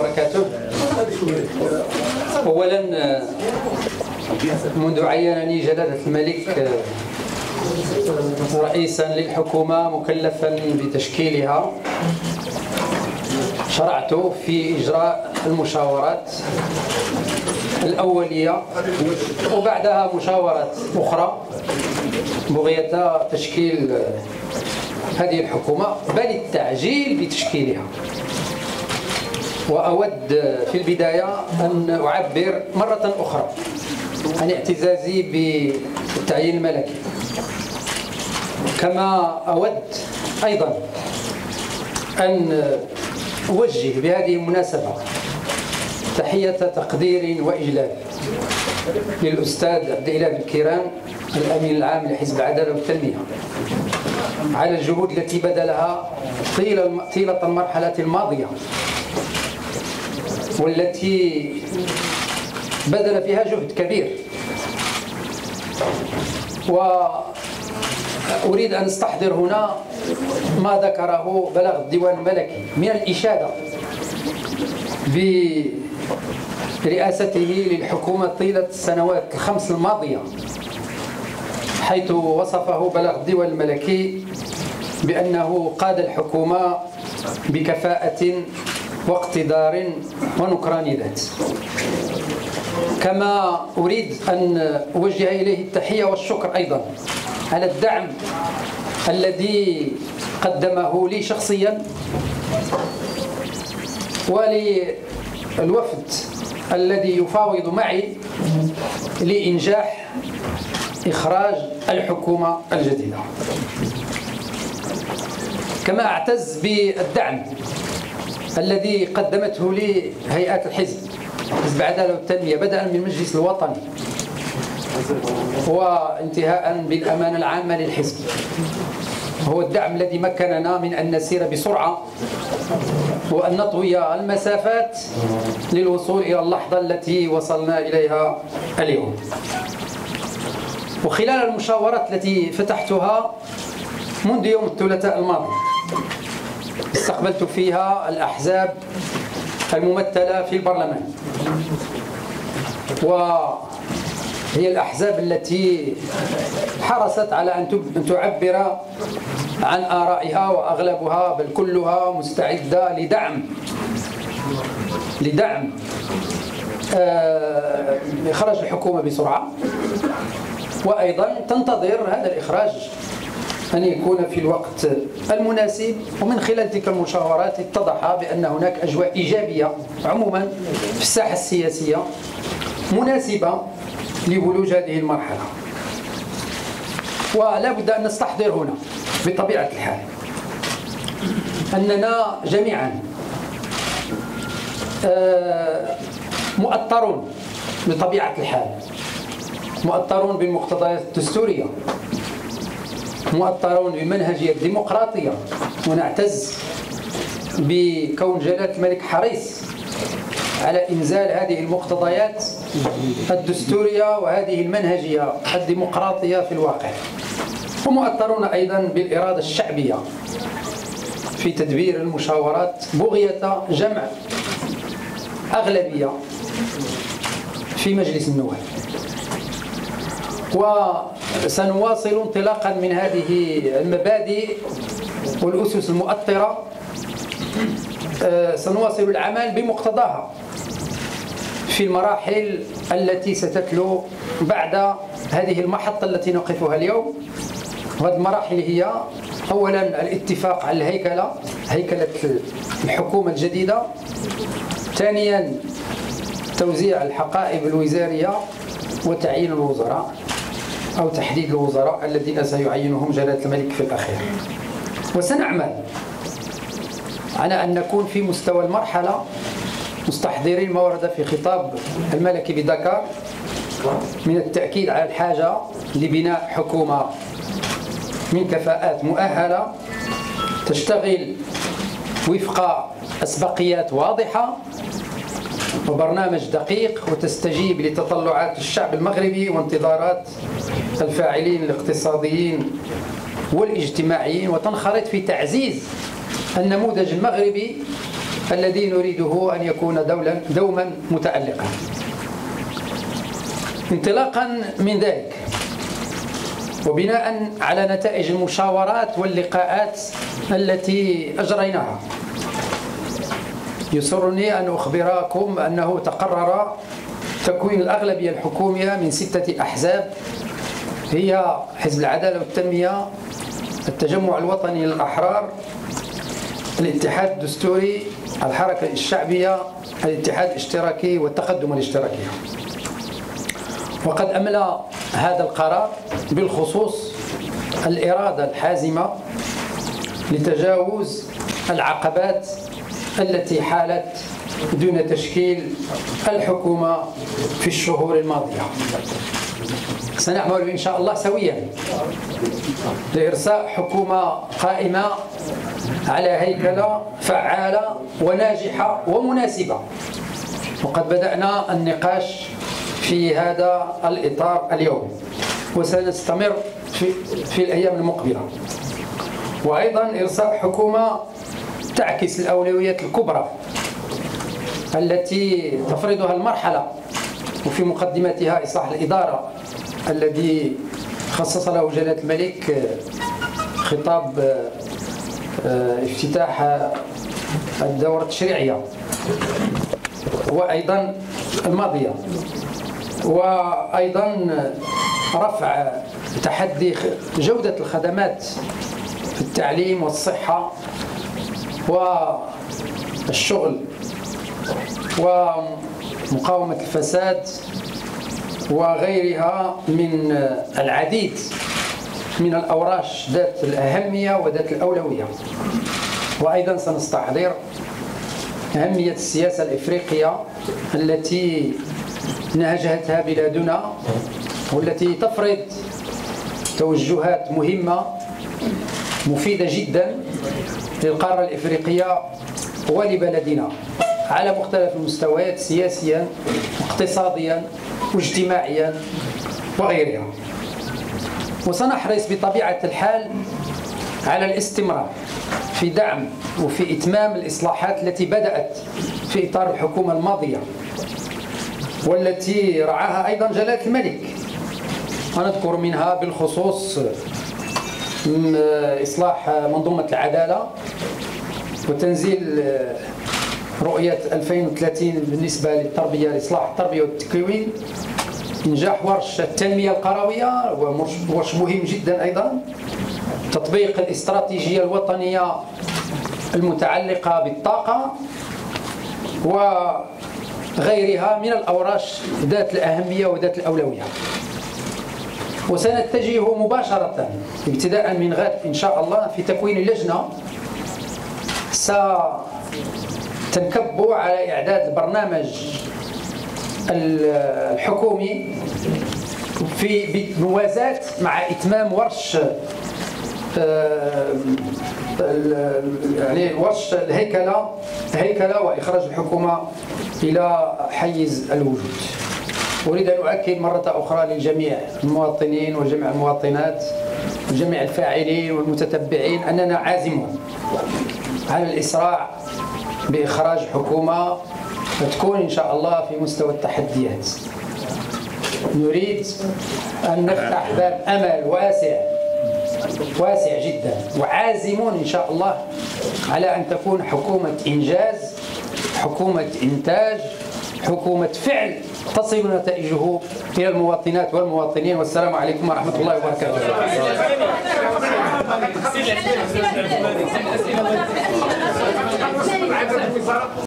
وبركاته. أولا منذ عينني جلالة الملك رئيسا للحكومة مكلفا بتشكيلها، شرعت في إجراء المشاورات الأولية وبعدها مشاورات أخرى بغية تشكيل هذه الحكومة بل التعجيل بتشكيلها. وأود في البداية أن أعبر مرة أخرى عن اعتزازي بالتعيين الملكي، كما أود أيضا أن أوجه بهذه المناسبة تحية تقدير وإجلال للأستاذ عبد الإله بن كيران الأمين العام لحزب العدالة والتنمية على الجهود التي بذلها طيلة المرحلة الماضية، والتي بذل فيها جهد كبير. وأريد أن أستحضر هنا ما ذكره بلغ الديوان الملكي من الإشادة برئاسته للحكومة طيلة السنوات الخمس الماضية، حيث وصفه بلغ الديوان الملكي بأنه قاد الحكومة بكفاءة واقتدار ونكران ذات. كما أريد أن أوجه إليه التحية والشكر أيضا على الدعم الذي قدمه لي شخصيا وللوفد الذي يفاوض معي لإنجاح إخراج الحكومة الجديدة. كما أعتز بالدعم الذي قدمته لي هيئات الحزب، حزب العدالة والتنمية، بدءا من المجلس الوطني وانتهاء بالأمانة العامة للحزب. هو الدعم الذي مكننا من أن نسير بسرعة وأن نطوي المسافات للوصول إلى اللحظة التي وصلنا إليها اليوم. وخلال المشاورات التي فتحتها منذ يوم الثلاثاء الماضي استقبلت فيها الأحزاب الممثلة في البرلمان، وهي الأحزاب التي حرصت على أن تعبر عن آرائها، وأغلبها بل كلها مستعدة لدعم إخراج الحكومة بسرعة، وأيضا تنتظر هذا الإخراج أن يكون في الوقت المناسب. ومن خلال تلك المشاورات اتضح بأن هناك أجواء إيجابية عموما في الساحة السياسية مناسبة لولوج هذه المرحلة. ولا بد أن نستحضر هنا بطبيعة الحال أننا جميعا مؤطرون بطبيعة الحال، مؤطرون بالمقتضيات الدستورية، مؤطرون بالمنهجية الديمقراطية، ونعتز بكون جلالة الملك حريص على إنزال هذه المقتضيات الدستورية وهذه المنهجية الديمقراطية في الواقع. ومؤطرون أيضا بالإرادة الشعبية في تدبير المشاورات بغية جمع أغلبية في مجلس النواب. وسنواصل انطلاقا من هذه المبادئ والأسس المؤطرة، سنواصل العمل بمقتضاها في المراحل التي ستتلو بعد هذه المحطة التي نقفها اليوم. وهذه المراحل هي أولا الاتفاق على هيكلة الحكومة الجديدة، ثانيا توزيع الحقائب الوزارية وتعيين الوزراء أو تحديد الوزراء الذين سيعينهم جلالة الملك في الأخير. وسنعمل على أن نكون في مستوى المرحلة مستحضرين ما ورد في خطاب الملكي بدكار من التأكيد على الحاجة لبناء حكومة من كفاءات مؤهلة تشتغل وفق أسبقيات واضحة وبرنامج دقيق، وتستجيب لتطلعات الشعب المغربي وانتظارات الفاعلين الاقتصاديين والاجتماعيين، وتنخرط في تعزيز النموذج المغربي الذي نريده أن يكون دوما متألقا. انطلاقا من ذلك وبناء على نتائج المشاورات واللقاءات التي أجريناها، يسرني أن أخبركم أنه تقرر تكوين الأغلبية الحكومية من 6 أحزاب، هي حزب العدالة والتنمية، التجمع الوطني للأحرار، الاتحاد الدستوري، الحركة الشعبية، الاتحاد الاشتراكي والتقدم الاشتراكي. وقد أملى هذا القرار بالخصوص الإرادة الحازمة لتجاوز العقبات التي حالت دون تشكيل الحكومة في الشهور الماضية. سنعمل إن شاء الله سويا لإرساء حكومة قائمة على هيكلة فعالة وناجحة ومناسبة، وقد بدأنا النقاش في هذا الإطار اليوم وسنستمر في الأيام المقبلة. وأيضا إرساء حكومة تعكس الأولويات الكبرى التي تفرضها المرحلة، وفي مقدمتها إصلاح الإدارة الذي خصص له جلالة الملك خطاب افتتاح الدورة التشريعية وأيضا الماضية، وأيضا رفع تحدي جودة الخدمات في التعليم والصحة والشغل ومقاومة الفساد وغيرها من العديد من الأوراش ذات الأهمية وذات الأولوية. وأيضا سنستحضر أهمية السياسة الإفريقية التي نهجتها بلادنا والتي تفرض توجهات مهمة مفيدة جدا للقارة الإفريقية ولبلدنا على مختلف المستويات، سياسيا واقتصاديا واجتماعيا وغيرها. وسنحرص بطبيعة الحال على الاستمرار في دعم وفي إتمام الإصلاحات التي بدأت في إطار الحكومة الماضية والتي رعاها أيضا جلالة الملك. ونذكر منها بالخصوص إصلاح منظومة العدالة وتنزيل رؤية 2030 بالنسبة للتربية، لإصلاح التربية والتكوين، إنجاح ورش التنمية القروية ورش مهم جدا أيضا، تطبيق الاستراتيجية الوطنية المتعلقة بالطاقة وغيرها من الأوراش ذات الأهمية وذات الأولوية. وسنتجه مباشرة ابتداء من غد إن شاء الله في تكوين اللجنة ستنكب على إعداد البرنامج الحكومي في موازاة مع إتمام ورش يعني ورش الهيكلة وإخراج الحكومة إلى حيز الوجود. أريد أن أؤكد مرة أخرى للجميع المواطنين وجميع المواطنات وجميع الفاعلين والمتتبعين أننا عازمون على الإسراع بإخراج حكومة تكون إن شاء الله في مستوى التحديات. نريد أن نفتح باب أمل واسع جدا، وعازمون إن شاء الله على أن تكون حكومة إنجاز، حكومة إنتاج، حكومة فعل تصل نتائجه إلى المواطنات والمواطنين. والسلام عليكم ورحمة الله وبركاته.